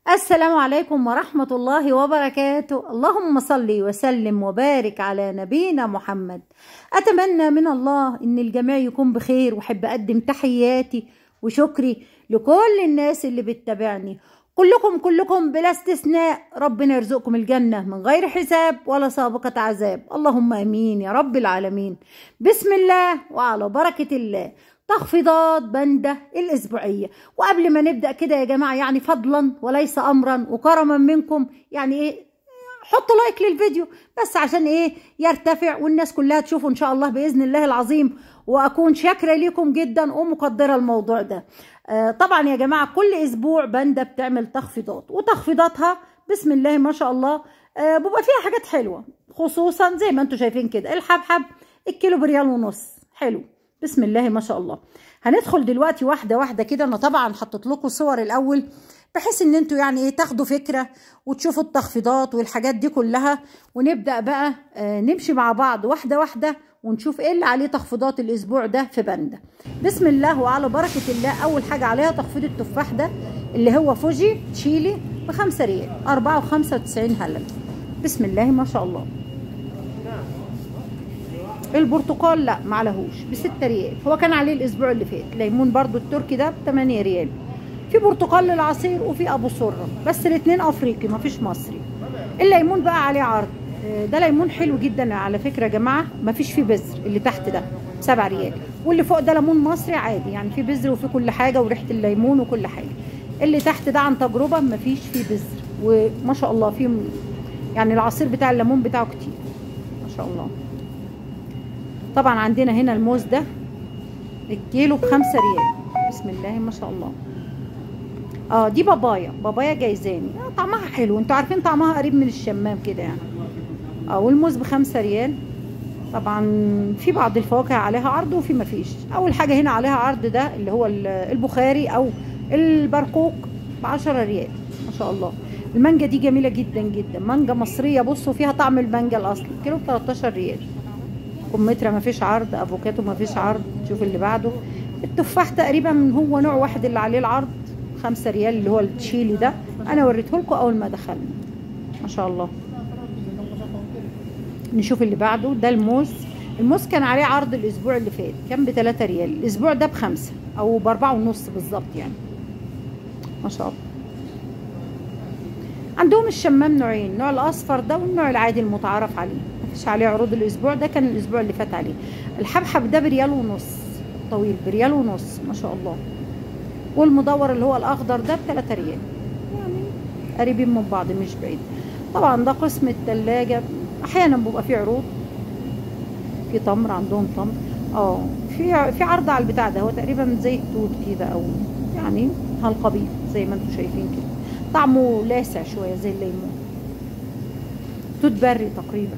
السلام عليكم ورحمة الله وبركاته. اللهم صل وسلم وبارك على نبينا محمد. أتمنى من الله إن الجميع يكون بخير، وأحب أقدم تحياتي وشكري لكل الناس اللي بتتابعني. كلكم بلا استثناء ربنا يرزقكم الجنة من غير حساب ولا سابقة عذاب، اللهم امين يا رب العالمين. بسم الله وعلى بركة الله. تخفيضات بندة الأسبوعية. وقبل ما نبدأ كده يا جماعة، يعني فضلا وليس أمرا وكرما منكم، يعني حطوا لايك للفيديو بس عشان يرتفع والناس كلها تشوفه إن شاء الله بإذن الله العظيم، وأكون شاكرة ليكم جدا ومقدرة الموضوع ده. طبعا يا جماعة كل أسبوع بندة بتعمل تخفيضات، وتخفيضاتها بسم الله ما شاء الله بيبقى فيها حاجات حلوة، خصوصا زي ما انتم شايفين كده الحبحب الكيلو ب1.5 حلو بسم الله ما شاء الله. هندخل دلوقتي واحده واحده كده. انا طبعا حطيت لكم صور الاول بحيث ان انتوا يعني تاخدوا فكره وتشوفوا التخفيضات والحاجات دي كلها، ونبدا بقى نمشي مع بعض واحده واحده ونشوف ايه اللي عليه تخفيضات الاسبوع ده في بندة. بسم الله وعلى بركه الله. اول حاجه عليها تخفيض التفاح ده اللي هو فوجي تشيلي ب5 ريال 4.95 هلل بسم الله ما شاء الله. البرتقال لا معلهوش ب6 ريال، هو كان عليه الاسبوع اللي فات. ليمون برضو التركي ده ب8 ريال. في برتقال للعصير وفي ابو سره، بس الاثنين افريقي مفيش مصري. الليمون بقى عليه عرض، ده ليمون حلو جدا على فكره يا جماعه، مفيش فيه بذر. اللي تحت ده ب7 ريال، واللي فوق ده ليمون مصري عادي، يعني فيه بذر وفيه كل حاجه وريحه الليمون وكل حاجه. اللي تحت ده عن تجربه مفيش فيه بذر، وما شاء الله فيه يعني العصير بتاع الليمون بتاعه كتير ما شاء الله. طبعا عندنا هنا الموز ده الكيلو ب5 ريال بسم الله ما شاء الله. دي بابايا جايزاني، طعمها حلو، انتوا عارفين طعمها قريب من الشمام كده يعني. والموز ب5 ريال. طبعا في بعض الفواكه عليها عرض وفي مفيش. اول حاجه هنا عليها عرض ده اللي هو البخاري او البرقوق ب10 ريال ما شاء الله. المانجا دي جميله جدا جدا، مانجا مصريه، بصوا فيها طعم المانجا الاصلي، كيلو ب13 ريال. كمثرى مفيش عرض، افوكاتو مفيش عرض. شوف اللي بعده التفاح تقريبا هو نوع واحد اللي عليه العرض 5 ريال اللي هو التشيلي ده، انا وريته لكم اول ما دخلنا ما شاء الله. نشوف اللي بعده ده الموز كان عليه عرض الاسبوع اللي فات كان ب3 ريال، الاسبوع ده ب5 او ب4.5 بالظبط يعني ما شاء الله. عندهم الشمام نوعين، النوع الاصفر ده والنوع العادي المتعارف عليه، مفيش عليه عروض الاسبوع ده، كان الاسبوع اللي فات عليه. الحبحب ده ب1.5 طويل ب1.5 ما شاء الله. والمدور اللي هو الاخضر ده ب3 ريال، يعني قريبين من بعض مش بعيد. طبعا ده قسم التلاجة، احيانا بيبقى فيه عروض. في تمر، عندهم تمر في عرض على البتاع ده، هو تقريبا زي التوت كده او يعني هالقبيل زي ما انتم شايفين كده، طعمه لاسع شويه زي الليمون، توت بري تقريبا.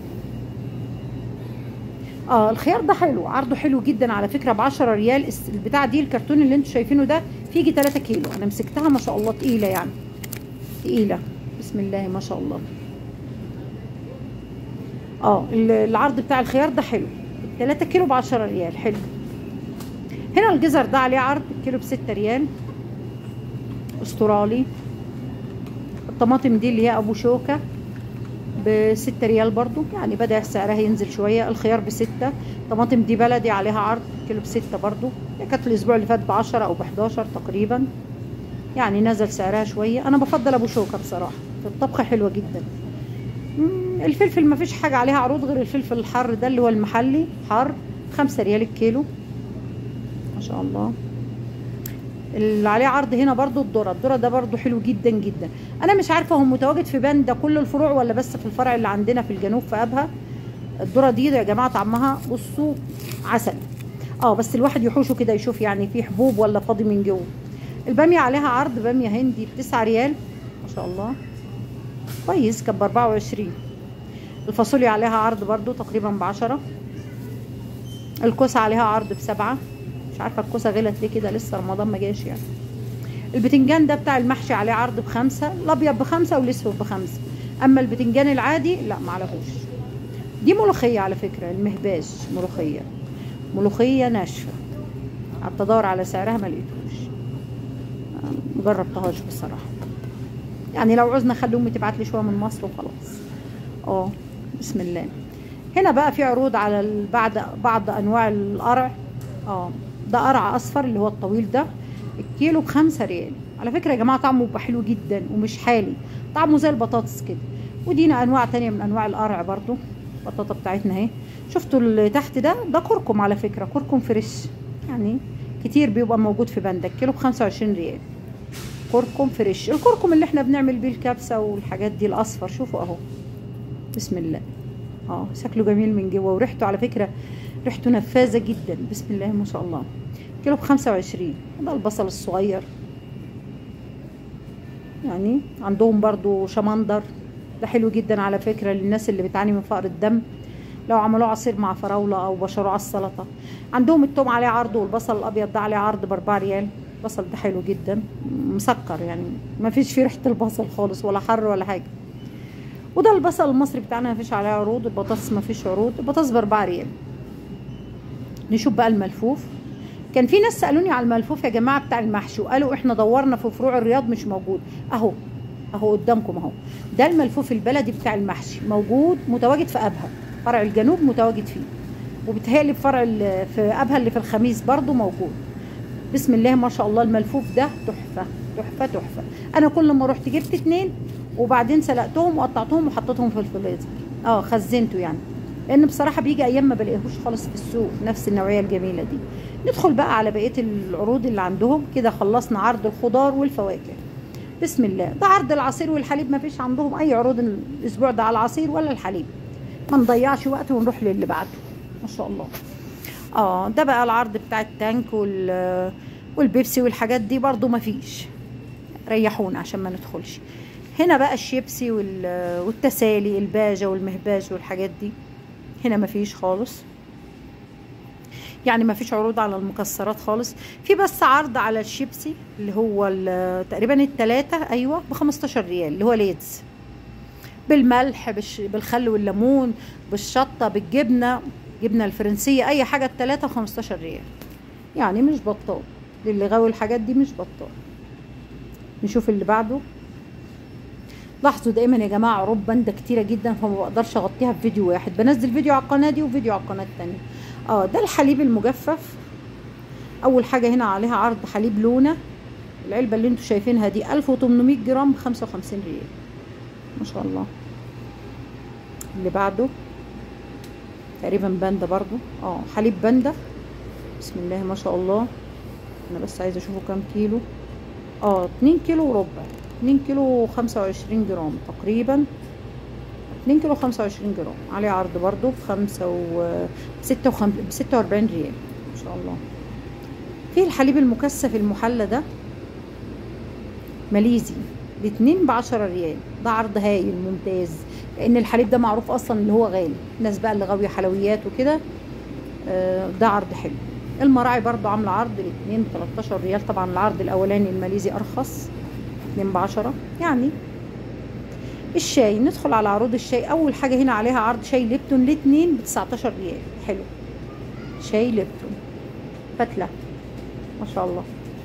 الخيار ده حلو، عرضه حلو جدا على فكره ب10 ريال. البتاع دي الكرتون اللي انتم شايفينه ده فيه يجي 3 كيلو، انا مسكتها ما شاء الله تقيله يعني تقيله بسم الله ما شاء الله. العرض بتاع الخيار ده حلو، 3 كيلو ب10 ريال حلو. هنا الجزر ده عليه عرض الكيلو ب6 ريال استرالي. الطماطم دي اللي هي ابو شوكه ب6 ريال برضو، يعني بدأ سعرها ينزل شويه. الخيار ب6. الطماطم دي بلدي عليها عرض كيلو ب6 برضو، كانت الاسبوع اللي فات ب10 او ب11 تقريبا، يعني نزل سعرها شويه. انا بفضل ابو شوكه بصراحه في الطبخه، حلوه جدا. الفلفل ما فيش حاجه عليها عروض غير الفلفل الحر ده اللي هو المحلي حر 5 ريال الكيلو ما شاء الله. اللي عليه عرض هنا برضو الذره ده برضو حلو جدا جدا. انا مش عارفه هو متواجد في بندة كل الفروع ولا بس في الفرع اللي عندنا في الجنوب في ابها. الذره دي يا جماعه طعمها بصوا عسل. بس الواحد يحوشه كده يشوف يعني في حبوب ولا فاضي من جوه. الباميه عليها عرض، باميه هندي ب9 ريال ما شاء الله كويس، كان ب24. الفاصوليا عليها عرض برضو تقريبا ب10. الكوسه عليها عرض ب7. مش عارفه الكوسه غلت ليه كده، لسه رمضان ما جاش يعني. البتنجان ده بتاع المحشي عليه عرض ب5، الابيض ب5 والاسود ب5. اما البتنجان العادي لا معلهوش. دي ملوخيه على فكره، المهباج ملوخيه ناشفه، قعدت ادور على سعرها ما لقيتوش، مجربتهاش بصراحه. يعني لو عوزنا نخلي امي تبعت لي شويه من مصر وخلاص. بسم الله. هنا بقى في عروض على بعض انواع القرع. ده قرع اصفر اللي هو الطويل ده، الكيلو ب5 ريال. على فكره يا جماعه طعمه بيبقى حلو جدا ومش حالي، طعمه زي البطاطس كده. ودينا انواع تانية من انواع القرع برضو. البطاطا بتاعتنا اهي، شفتوا اللي تحت ده كركم، على فكره كركم فريش، يعني كتير بيبقى موجود في بندك. كيلو ب25 ريال كركم فريش، الكركم اللي احنا بنعمل بيه الكبسه والحاجات دي، الاصفر. شوفوا اهو، بسم الله. شكله جميل من جوه، وريحته على فكره ريحته نفاذه جدا، بسم الله ما شاء الله. كيلو ب25. ده البصل الصغير، يعني عندهم برضو شمندر، ده حلو جدا على فكره للناس اللي بتعاني من فقر الدم، لو عملوه عصير مع فراوله او بشروه على السلطه. عندهم التوم عليه عرض، والبصل الابيض ده عليه عرض ب4 ريال. البصل ده حلو جدا، مسكر، يعني ما فيش فيه ريحه البصل خالص ولا حر ولا حاجه. وده البصل المصري بتاعنا ما فيش عليه عروض. البطاطس ما فيش عروض، البطاطس ب4 ريال. نشوف بقى الملفوف. كان في ناس سالوني على الملفوف يا جماعه بتاع المحشي، وقالوا احنا دورنا في فروع الرياض مش موجود. اهو قدامكم اهو، ده الملفوف البلدي بتاع المحشي، موجود متواجد في ابها، فرع الجنوب متواجد فيه، وبتهيألي في ابها اللي في الخميس برضو موجود. بسم الله ما شاء الله. الملفوف ده تحفه تحفه تحفه. انا كل ما رحت جبت 2 وبعدين سلقتهم وقطعتهم وحطيتهم في الفريزر، خزنته يعني، لان بصراحه بيجي ايام ما بلاقيهوش خالص في السوق نفس النوعيه الجميله دي. ندخل بقى على بقيه العروض اللي عندهم. كده خلصنا عرض الخضار والفواكه. بسم الله. ده عرض العصير والحليب، ما فيش عندهم اي عروض الاسبوع ده على العصير ولا الحليب. ما نضيعش وقت ونروح للي بعده، ما شاء الله. ده بقى العرض بتاع التانك والبيبسي والحاجات دي برضو ما فيش، ريحونا عشان ما ندخلش. هنا بقى الشيبسي والتسالي الباجة والمهباج والحاجات دي، هنا ما فيش خالص، يعني ما فيش عروض على المكسرات خالص. في بس عرض على الشيبسي اللي هو تقريبا ال3 ايوه ب15 ريال، اللي هو ليدز، بالملح بالخل والليمون بالشطه بالجبنه، جبنه الفرنسيه، اي حاجه ال3 ب15 ريال، يعني مش بطال. للي غاوي الحاجات دي مش بطال. نشوف اللي بعده. لاحظوا دايما يا جماعه عروض باندا كتيره جدا، فما بقدرش اغطيها في فيديو واحد، بنزل فيديو على القناه دي وفيديو على القناه التانيه. ده الحليب المجفف. اول حاجه هنا عليها عرض حليب لونه، العلبه اللي انتوا شايفينها دي 1800 جرام ب55 ريال، ما شاء الله. اللي بعده تقريبا باندا برضو، حليب باندا، بسم الله ما شاء الله. انا بس عايزه اشوفه كام كيلو. 2 كيلو وربع، 2 كيلو 25 جرام تقريبا، 2 كيلو 25 جرام، عليه عرض برضو ب 46 ريال، ما شاء الله. في الحليب المكثف المحلى ده ماليزي، الاتنين ب10 ريال. ده عرض هايل ممتاز، لان الحليب ده معروف اصلا اللي هو غالي، الناس بقى اللي غاويه حلويات وكده، ده عرض حلو. المراعي برضو عامله عرض، الاتنين ب13 ريال. طبعا العرض الاولاني الماليزي ارخص، 2 ب10 يعني. الشاي، ندخل على عروض الشاي. اول حاجه هنا عليها عرض شاي ليبتون، الاتنين ب19 ريال، حلو. شاي ليبتون فتله، ما شاء الله،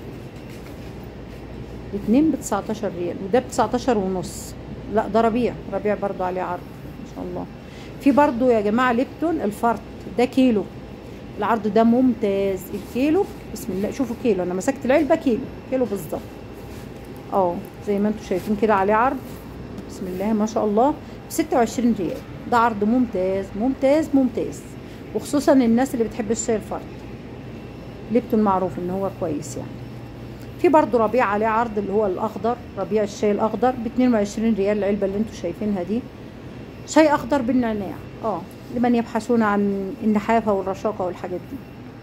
الاتنين ب19 ريال، وده ب19 ونص. لا ده ربيع برضو عليه عرض، ما شاء الله. في برضو يا جماعه ليبتون الفرط، ده كيلو، العرض ده ممتاز. الكيلو بسم الله، شوفوا كيلو، انا مسكت العلبه كيلو بالظبط. زي ما انتم شايفين كده عليه عرض، بسم الله ما شاء الله، ب26 ريال. ده عرض ممتاز ممتاز ممتاز، وخصوصا الناس اللي بتحب الشاي الفرد. ليبتون معروف ان هو كويس يعني. في برضو ربيع عليه عرض اللي هو الاخضر، ربيع الشاي الاخضر ب22 ريال، العلبه اللي انتم شايفينها دي، شاي اخضر بالنعناع، لمن يبحثون عن النحافه والرشاقه والحاجات دي.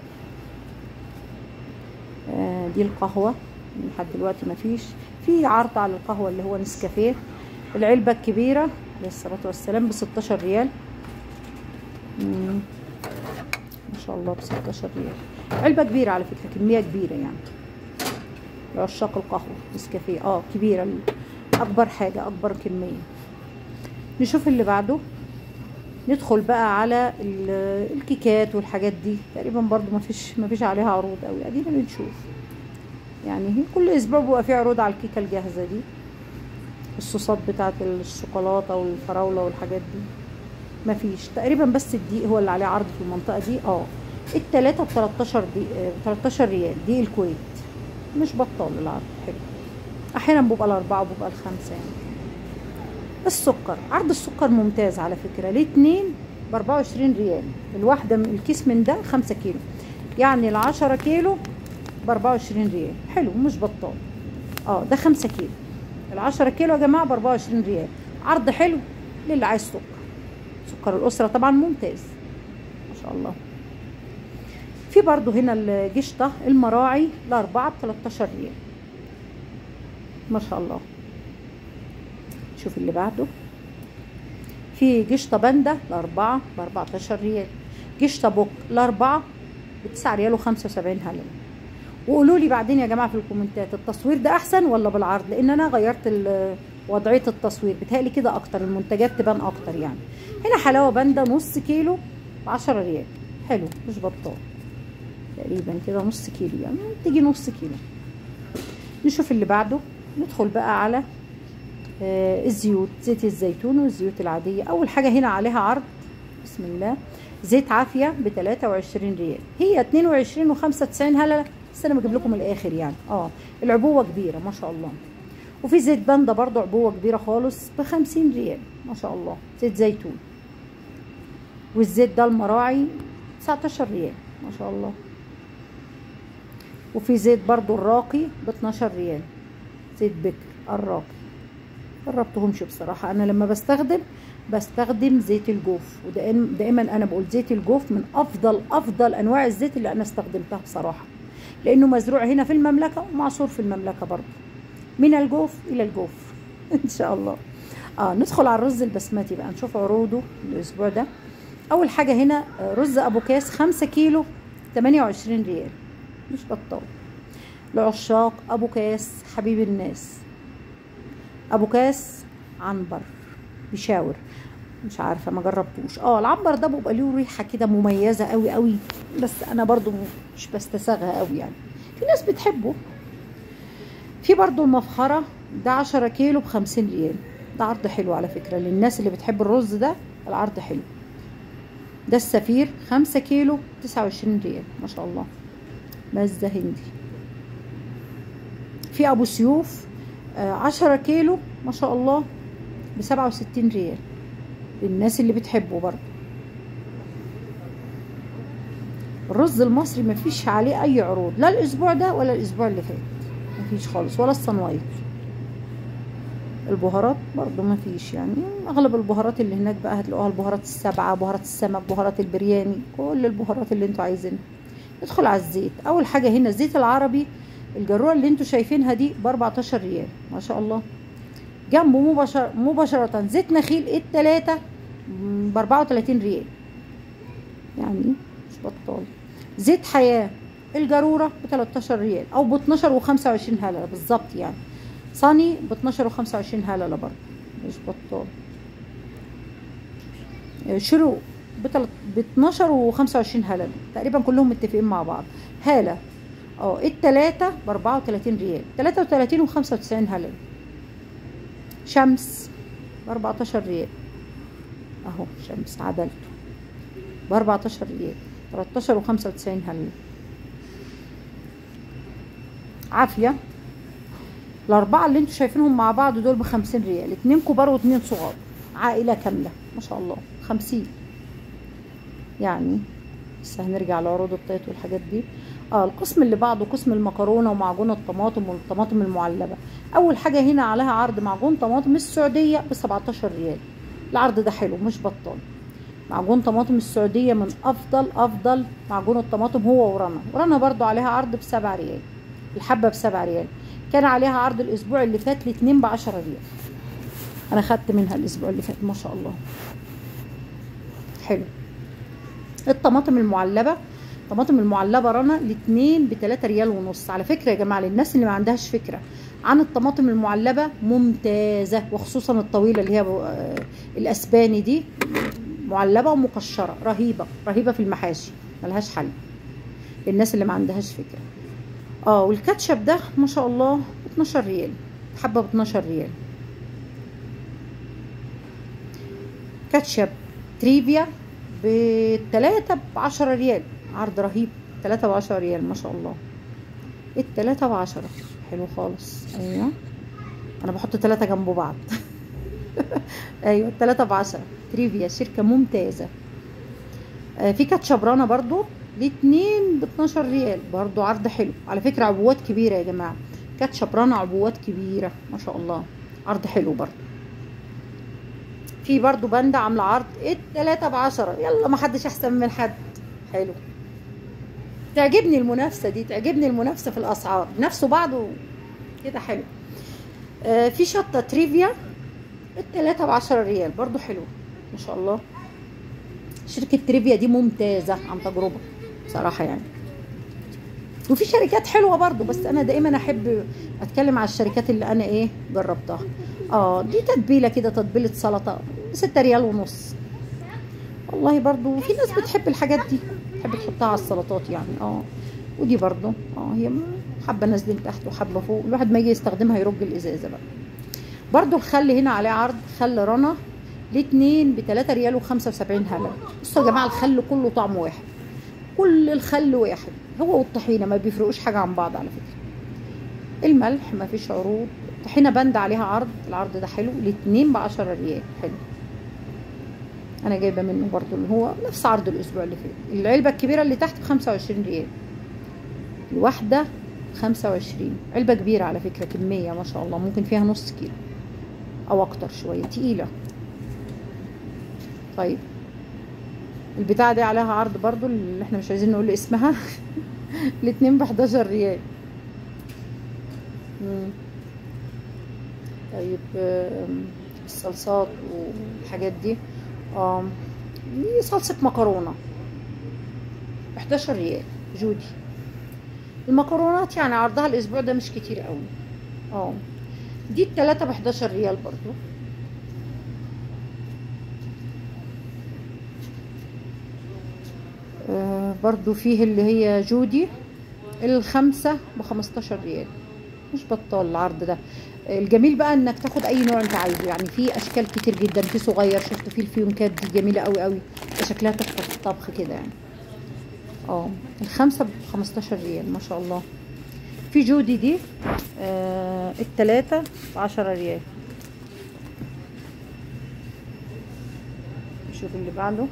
دي القهوه لحد دلوقتي مفيش. في عرض على القهوه اللي هو نسكافيه، العلبه الكبيره عليه الصلاه والسلام ب16 ريال، ما شاء الله، ب16 ريال. علبه كبيره على فكره، كميه كبيره يعني، لعشاق القهوه نسكافيه، كبيره، اكبر حاجه، اكبر كميه. نشوف اللي بعده. ندخل بقى على الكيكات والحاجات دي، تقريبا برضو ما فيش عليها عروض قوي، ادينا بنشوف يعني. هي كل اسبوع بيبقى في عروض على الكيكه الجاهزه دي، الصوصات بتاعت الشوكولاته والفراوله والحاجات دي مفيش تقريبا، بس الدقيق هو اللي عليه عرض في المنطقه دي. التلاتة ب 13 13 ريال، دقيق الكويت، مش بطال العرض، حلو. احيانا بيبقى الاربعه وبيبقى الخمسه يعني. السكر، عرض السكر ممتاز على فكره، الاتنين ب 24 ريال الواحده، من الكيس من ده 5 كيلو، يعني ال 10 كيلو ب 24 ريال، حلو مش بطال. ده 5 كيلو، ال 10 كيلو يا جماعه ب 24 ريال، عرض حلو للي عايز سكر. سكر الاسره طبعا ممتاز ما شاء الله. في برضو هنا القشطه المراعي الاربعه ب 13 ريال ما شاء الله. شوف اللي بعده، في قشطه باندا الاربعه ب 14 ريال، قشطه بوك الاربعه ب 9 ريال و75 هلله. وقولوا لي بعدين يا جماعه في الكومنتات التصوير ده احسن ولا بالعرض، لان انا غيرت وضعيه التصوير، بتهيألي كده اكتر، المنتجات تبان اكتر يعني. هنا حلاوه باندا نص كيلو ب 10 ريال، حلو مش بطال، تقريبا كده نص كيلو يعني، تيجي نص كيلو. نشوف اللي بعده، ندخل بقى على الزيوت، زيت الزيتون والزيوت العاديه. اول حاجه هنا عليها عرض، بسم الله، زيت عافيه ب 23 ريال، هي 22 و95 هلله، بس انا بجيب لكم الاخر يعني. العبوه كبيره ما شاء الله. وفي زيت باندا برضو عبوه كبيره خالص ب 50 ريال ما شاء الله، زيت زيتون. والزيت ده المراعي 19 ريال ما شاء الله. وفي زيت برضو الراقي ب 12 ريال، زيت بكر الراقي، جربتهمش بصراحه، انا لما بستخدم زيت الجوف، ودائما انا بقول زيت الجوف من افضل انواع الزيت اللي انا استخدمتها بصراحه، لانه مزروع هنا في المملكه ومعصور في المملكه برضه، من الجوف الى الجوف ان شاء الله. ندخل على الرز البسمتي بقى، نشوف عروضه الاسبوع ده. اول حاجه هنا رز ابو كاس 5 كيلو 28 ريال مش بطال. لعشاق ابو كاس حبيب الناس، ابو كاس عنبر بيشاور، مش عارفه ما جربتوش. العنبر ده بيبقى له ريحه كده مميزه قوي قوي، بس انا برضو مش بستساغها قوي يعني، في ناس بتحبه. في برضو المفخره ده 10 كيلو ب 50 ريال، ده عرض حلو على فكره للناس اللي بتحب الرز ده، العرض حلو. ده السفير 5 كيلو 29 ريال ما شاء الله، مزه هندي. في ابو سيوف 10 كيلو ما شاء الله ب 67 ريال للناس اللي بتحبه برضه. الرز المصري مفيش عليه اي عروض، لا الاسبوع ده ولا الاسبوع اللي فات، مفيش خالص، ولا الصنوايط. البهارات برضه مفيش يعني، اغلب البهارات اللي هناك بقى هتلاقوها البهارات السبعه، بهارات السمك، بهارات البرياني، كل البهارات اللي انتوا عايزينها. ندخل على الزيت، اول حاجه هنا الزيت العربي الجروه اللي انتوا شايفينها دي ب 14 ريال ما شاء الله. جنبه مباشره زيت نخيل التلاتة ب 34 ريال يعني مش بطال. زيت حياه الجروره ب 13 ريال او ب 12 و25 هلله بالظبط يعني، صني ب 12 و25 هلله برضه مش بطال. شروق ب 12 و25 هلله، تقريبا كلهم متفقين مع بعض. هاله التلاتة ب 34 ريال، 33 و95 هلله. شمس ب 14 ريال اهو، شمس عدلته ب 14 ريال، 13 و95 هلله. عافيه الاربعه اللي انتوا شايفينهم مع بعض دول ب 50 ريال، 2 كبار و2 صغار، عائله كامله ما شاء الله 50 يعني. لسه هنرجع لعروض الطيط والحاجات دي. القسم اللي بعده قسم المكرونه ومعجون الطماطم والطماطم المعلبه. اول حاجه هنا عليها عرض معجون طماطم السعوديه ب 17 ريال، العرض ده حلو مش بطال. معجون طماطم السعوديه من افضل معجون الطماطم، هو ورنا برضو عليها عرض ب7 ريال، الحبه ب7 ريال. كان عليها عرض الاسبوع اللي فات الاتنين ب 10 ريال، انا خدت منها الاسبوع اللي فات ما شاء الله حلو. الطماطم المعلبه، الطماطم المعلبه رنا الاتنين ب 3 ريال ونص. على فكره يا جماعه للناس اللي ما عندهاش فكره عن الطماطم المعلبه، ممتازه، وخصوصا الطويله اللي هي الاسباني دي، معلبه ومقشره، رهيبه في المحاشي، ملهاش حل للناس اللي ما عندهاش فكره. والكاتشب ده ما شاء الله ب 12 ريال، حبه ب 12 ريال كاتشب تريفيا بالتلاتة ب10 ريال، عرض رهيب. 3 ب10 ريال ما شاء الله. التلاتة ب10 حلو خالص. ايوه انا بحط 3 جنب بعض. ايوه التلاتة ب10 تريفيا، شركة ممتازة. في كاتشب رانا برضو الاتنين ب12 ريال، برضو عرض حلو على فكرة. عبوات كبيرة يا جماعة، كاتشب رانا عبوات كبيرة ما شاء الله، عرض حلو برضو. في برضو باندا عاملة عرض التلاتة ب10. يلا ما حدش احسن من حد. حلو، تعجبني المنافسة دي، تعجبني المنافسة في الاسعار، نفسوا بعض كده حلو. في شطة تريفيا التلاتة ب10 ريال برضو حلو ما شاء الله. شركة تريفيا دي ممتازة عن تجربة بصراحة يعني. وفي شركات حلوة برضو، بس انا دائما احب اتكلم على الشركات اللي انا ايه جربتها. دي تتبيلة كده، تتبيلة سلطة ب6 ريال ونص. والله برضو في ناس بتحب الحاجات دي، تحب تحطها على السلطات يعني. ودي برضو هي حبة نازلين تحت وحبة فوق، الواحد ما يجي يستخدمها يرج الازازة بقى. برضو الخل هنا عليه عرض، خل رنا الاتنين ب3 ريال و75 هلل. بصوا يا جماعة الخل كله طعم واحد، كل الخل واحد، هو والطحينة ما بيفرقوش حاجة عن بعض على فكرة. الملح ما فيش عروض. طحينة باندا عليها عرض، العرض ده حلو، الاتنين ب10 ريال حلو. انا جايبة منه برضو اللي هو نفس عرض الاسبوع اللي فات. العلبة الكبيرة اللي تحت ب25 ريال، الواحدة 25. علبة كبيرة على فكرة، كمية ما شاء الله، ممكن فيها نص كيلو او اكتر شوية، تقيلة. طيب البتاعة دي عليها عرض برضو اللي احنا مش عايزين نقول اسمها. الاتنين ب11 ريال. طيب الصلصات والحاجات دي، دي صلصة مكرونة ب11 ريال جودي. المكرونات يعني عرضها الاسبوع ده مش كتير قوي. دي التلاتة ب11 ريال برضو. برضو فيه اللي هي جودي الخمسة ب15 ريال، مش بطال العرض ده. الجميل بقى انك تاخد اي نوع انت عايزه، يعني في اشكال كتير جدا، في صغير، شفت فيه الفيونكات دي جميله قوي قوي، شكلها تحفه في الطبخ كده يعني. الخمسه ب15 ريال ما شاء الله. في جودي دي التلاتة ب10 ريال. نشوف اللي بعده.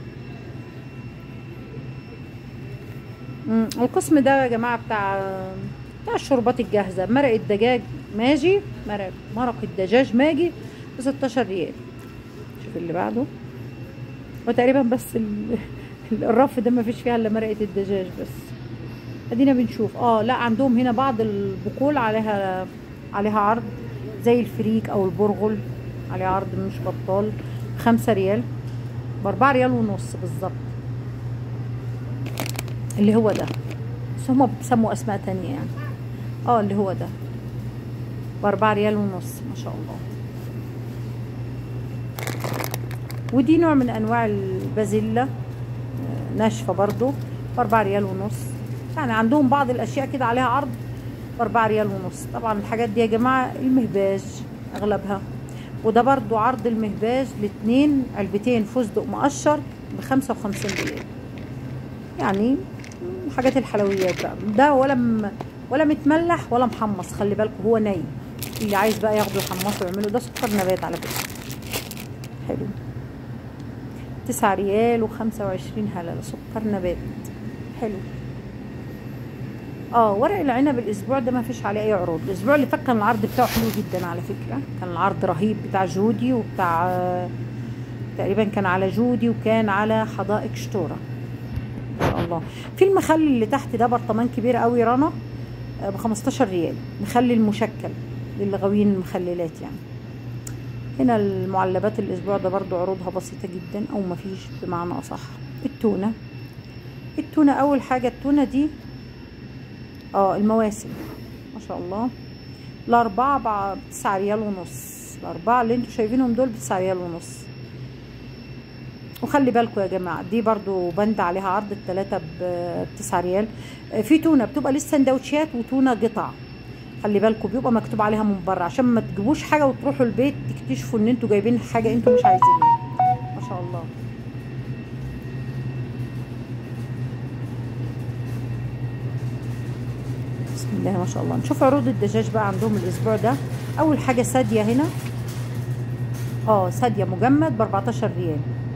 القسم ده يا جماعه بتاع الشوربات الجاهزه. مرق الدجاج ماجي، مرق الدجاج ماجي ب16 ريال. شوف اللي بعده. وتقريبا بس الرف ده ما فيش فيها الا مرقه الدجاج بس. ادينا بنشوف. لا عندهم هنا بعض البقول عليها عرض، زي الفريك او البرغل عليه عرض مش بطال، ب5 ريال، ب4 ريال ونص بالظبط. اللي هو ده، بس هما بيسموا اسماء تانية يعني. اللي هو ده ب4 ريال ونص ما شاء الله. ودي نوع من انواع البازيلا ناشفة برضو ب4 ريال ونص. يعني عندهم بعض الاشياء كده عليها عرض ب4 ريال ونص. طبعا الحاجات دي يا جماعة المهباج اغلبها. وده برضو عرض المهباج الاتنين علبتين فستق مقشر ب55 ريال. يعني حاجات الحلويات بقى ده ولا متملح ولا محمص، خلي بالكم هو ني. اللي عايز بقى ياخده يحمصه ويعمله. ده سكر نبات على فكرة حلو، 9 ريال و25 هللة، سكر نبات حلو. ورق العنب الاسبوع ده ما فيش عليه اي عروض. الاسبوع اللي فات كان العرض بتاعه حلو جدا على فكرة، كان العرض رهيب بتاع جودي وبتاع تقريبا كان على جودي وكان على حدائق شتورة ما شاء الله. في المخلل اللي تحت ده برطمان كبير قوي رنا ب15 ريال، مخلل مشكل للي غاويين المخللات يعني. هنا المعلبات الاسبوع ده برضو عروضها بسيطة جدا او ما فيش بمعنى اصح. التونة اول حاجة، التونة دي المواسم ما شاء الله. الاربعة ب9 ريال ونص، الاربعة اللي انتوا شايفينهم دول ب9 ريال ونص. وخلي بالكم يا جماعة دي برضو بند عليها عرض، التلاتة ب9 ريال. في تونة بتبقى لسه سندوتشات وتونة قطع، خلي بالكم بيبقى مكتوب عليها من بره عشان ما تجيبوش حاجة وتروحوا البيت تكتشفوا ان انتوا جايبين حاجة انتوا مش عايزينها ما شاء الله. بسم الله ما شاء الله. نشوف عروض الدجاج بقى عندهم الاسبوع ده. اول حاجه ساديه هنا، ساديه مجمد ب 14 ريال،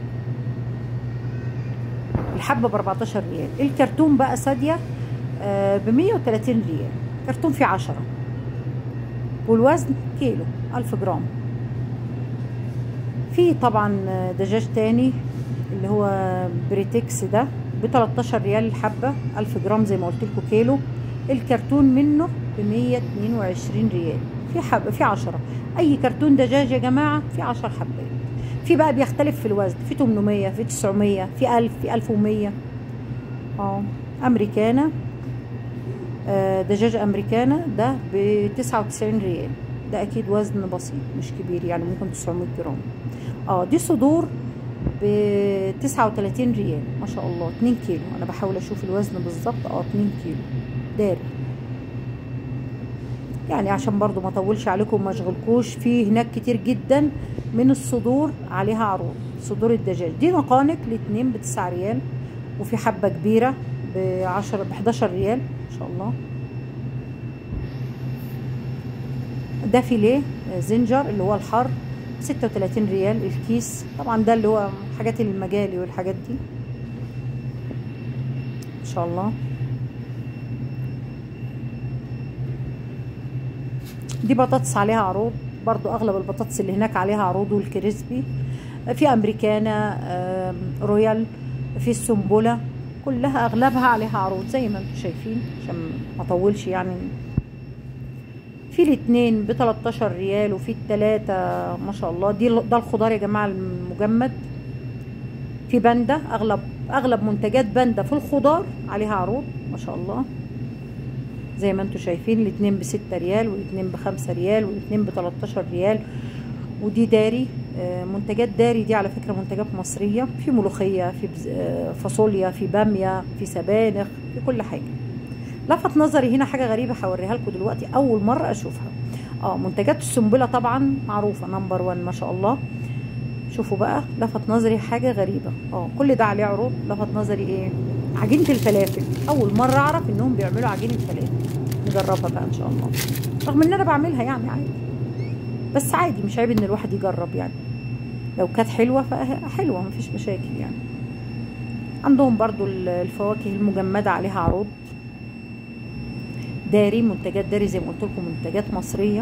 الحبه ب 14 ريال. الكرتون بقى ساديه ب 130 ريال، كرتون فيه 10، والوزن كيلو 1000 جرام. في طبعا دجاج تاني اللي هو بريتكس ده ب 13 ريال الحبه، 1000 جرام زي ما قلت لكم كيلو. الكرتون منه ب 122 ريال، في حبه في 10. اي كرتون دجاج يا جماعه في 10 حبات. في بقى بيختلف في الوزن، في 800، في 900، في 1000، في 1100. امريكانا، دجاج امريكانا ده ب 99 ريال، ده اكيد وزن بسيط مش كبير يعني، ممكن 900 جرام. دي صدور ب 39 ريال ما شاء الله، 2 كيلو. انا بحاول اشوف الوزن بالظبط، 2 كيلو داري يعني، عشان برضو ما اطولش عليكم وما اشغلكوش. في هناك كتير جدا من الصدور عليها عروض. صدور الدجاج دي نقانق الاتنين ب 9 ريال، وفي حبة كبيرة ب 11 ريال ما شاء الله. ده فيليه زنجر اللي هو الحر 36 ريال الكيس. طبعا ده اللي هو حاجات المجالي والحاجات دي ان شاء الله. دي بطاطس عليها عروض برضو، اغلب البطاطس اللي هناك عليها عروض، والكريسبي. في امريكانا، رويال، في السنبله، كلها اغلبها عليها عروض زي ما انتم شايفين عشان ما اطولش يعني. في الاتنين ب 13 ريال، وفي التلاتة ما شاء الله. ده الخضار يا جماعه المجمد. في باندا، اغلب منتجات باندا في الخضار عليها عروض ما شاء الله زي ما انتم شايفين. الاتنين ب 6 ريال، والاتنين ب 5 ريال، والاتنين ب 13 ريال. ودي داري، منتجات داري دي على فكرة منتجات مصرية. في ملوخية، في فاصوليا، في بامية، في سبانخ، في كل حاجة. لفت نظري هنا حاجة غريبة هوريها لكم دلوقتي، أول مرة أشوفها. منتجات السنبلة طبعا معروفة نمبر 1 ما شاء الله. شوفوا بقى، لفت نظري حاجة غريبة. كل ده عليه عروض. لفت نظري ايه؟ عجينة الفلافل. أول مرة أعرف إنهم بيعملوا عجينة فلافل. نجربها بقى إن شاء الله، رغم إن أنا بعملها يعني عادي، بس عادي مش عيب إن الواحد يجرب يعني. لو كانت حلوة فحلوة مفيش مشاكل يعني. عندهم برضو الفواكه المجمدة عليها عروض. داري، منتجات داري زي ما قلت لكم، منتجات مصرية.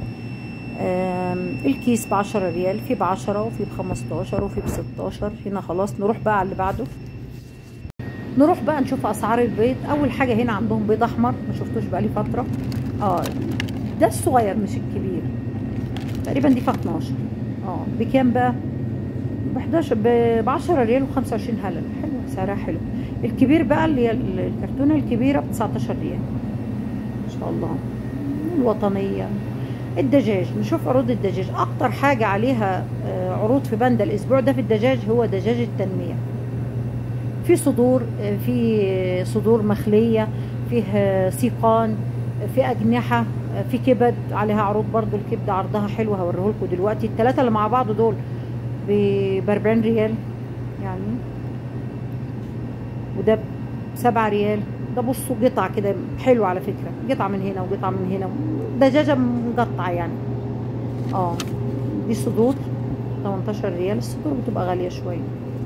الكيس ب 10 ريال، في ب 10، وفي ب 15، وفي ب 16. هنا خلاص نروح بقى على اللي بعده. نروح بقى نشوف اسعار البيض. اول حاجه هنا عندهم بيض احمر، ما شفتوش بقى لي فتره. ده الصغير مش الكبير، تقريبا دي في 12. بكام بقى؟ ب 11، ب 10 ريال و25 هلل. حلو، سعرها حلو. الكبير بقى اللي هي الكرتونه الكبيره ب 19 ريال ما شاء الله. الوطنيه. الدجاج، نشوف عروض الدجاج. اكتر حاجه عليها عروض في باندا الاسبوع ده في الدجاج هو دجاج التنميه. في صدور مخليه، فيه سيقان، في اجنحه، في كبد عليها عروض برضو. الكبده عرضها حلو هوريه لكم دلوقتي. الثلاثه اللي مع بعض دول ب 40 ريال يعني، وده ب 7 ريال. ده بصوا قطعه كده حلو على فكره، قطعه من هنا وقطعه من هنا، دجاجه مقطعه يعني. دي صدور 18 ريال. الصدور بتبقى غاليه شويه.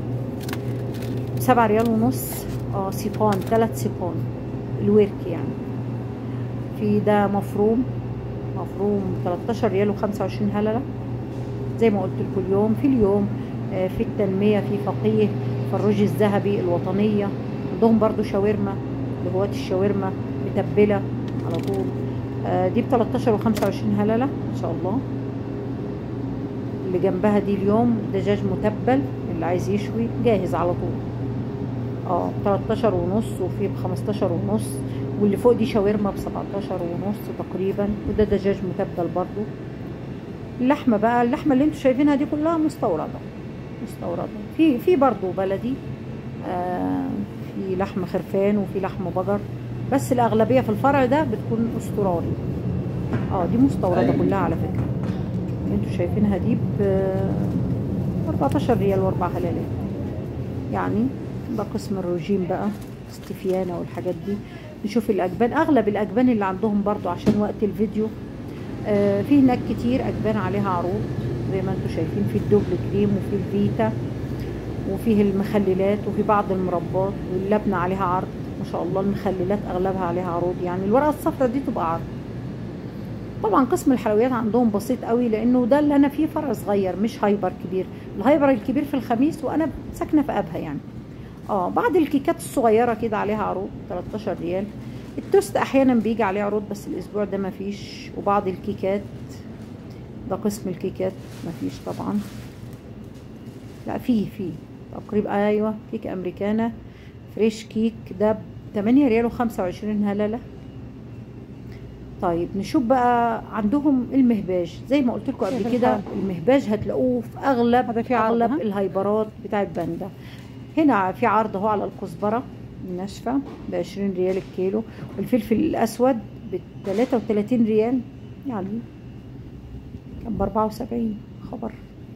7 ريال ونص. سيقان، 3 سيقان الورك يعني. في ده مفروم 13 ريال و25 هلله زي ما قلت لكم. اليوم في التنميه، في فقيه، فالرج الذهبي، الوطنيه. عندهم برضو شاورما، لهواة الشاورما متبله على طول. دي ب 13 و25 هلله ان شاء الله. اللي جنبها دي اليوم دجاج متبل، اللي عايز يشوي جاهز على طول. ب 13 ونص، وفي ب 15 ونص. واللي فوق دي شاورما ب 17 ونص تقريبا، وده دجاج متبل برضو. اللحمه بقى، اللحمه اللي انتوا شايفينها دي كلها مستورده. في برضو بلدي. في لحم خرفان، وفي لحم بقر، بس الاغلبيه في الفرع ده بتكون استرالي. دي مستورده كلها على فكره. اللي انتوا شايفينها دي 14 ريال واربع هلالات. يعني ده قسم الروجين بقى، استفيانة والحاجات دي. نشوف الاجبان، اغلب الاجبان اللي عندهم برضو عشان وقت الفيديو. في هناك كتير اجبان عليها عروض زي ما انتم شايفين، في الدبل كريم وفي الفيتا وفيه المخللات وفي بعض المربات، واللبنة عليها عرض ما شاء الله. المخللات اغلبها عليها عروض، يعني الورقة الصفراء دي تبقى عرض. طبعا قسم الحلويات عندهم بسيط قوي، لانه ده اللي انا فيه فرع صغير مش هايبر كبير. الهايبر الكبير في الخميس، وانا ساكنه في ابها يعني. بعض الكيكات الصغيره كده عليها عروض 13 ريال. التوست احيانا بيجي عليه عروض، بس الاسبوع ده مفيش. وبعض الكيكات، ده قسم الكيكات مفيش طبعا. لا في تقريبا، ايوه كيك امريكانا فريش كيك ده ب 8 ريال و25 هلله. طيب نشوف بقى عندهم المهباج. زي ما قلت لكم قبل كده، المهباج هتلاقوه في اغلب الهايبرات بتاعت باندا. هنا في عرض اهو على الكزبره الناشفه ب 20 ريال الكيلو، والفلفل الاسود ب 33 ريال، يعني كان ب 74. خبر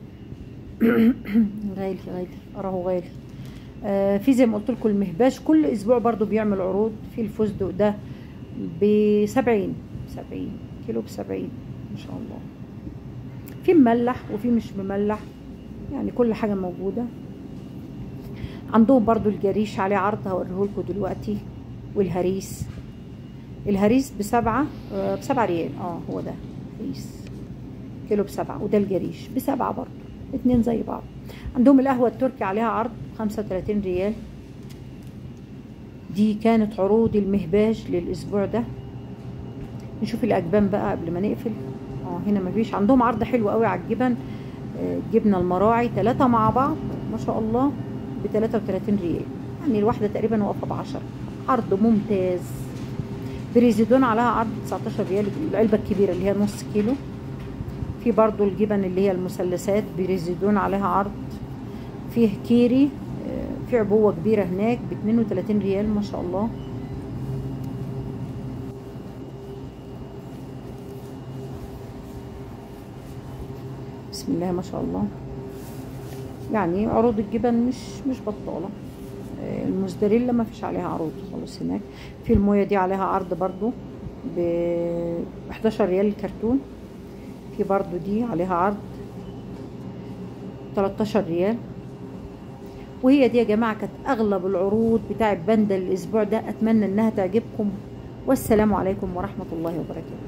غالي اراه غالي. في زي ما قلت لكم المهباج كل اسبوع برضو بيعمل عروض. في الفستق ده ب 70 كيلو ب 70 ما شاء الله. في مملح وفي مش مملح، يعني كل حاجه موجوده. عندهم برضو الجريش عليه عرض هوريهولكوا دلوقتي. والهريس، الهريس ب7 ريال. هو ده هريس كيلو ب7، وده الجريش ب7 برضو، اتنين زي بعض. عندهم القهوه التركي عليها عرض 35 ريال. دي كانت عروض المهباج للاسبوع ده. نشوف الاجبان بقى قبل ما نقفل. هنا مفيش. عندهم عرض حلو قوي على الجبن. جبنه المراعي 3 مع بعض ما شاء الله ب 33 ريال، يعني الواحده تقريبا واقفه ب10. عرض ممتاز. بريزيدون عليها عرض 19 ريال العلبه الكبيره اللي هي نص كيلو. في برضو الجبن اللي هي المثلثات بريزيدون عليها عرض. فيه كيري، في عبوه كبيره هناك ب 32 ريال ما شاء الله. بسم الله ما شاء الله. يعني عروض الجبن مش بطاله. الموزاريلا ما فيش عليها عروض خالص هناك. في المويه دي عليها عرض برضو ب 11 ريال الكرتون. في برضو دي عليها عرض 13 ريال. وهي دي يا جماعه كانت اغلب العروض بتاعه باندا الاسبوع ده. اتمنى انها تعجبكم، والسلام عليكم ورحمه الله وبركاته.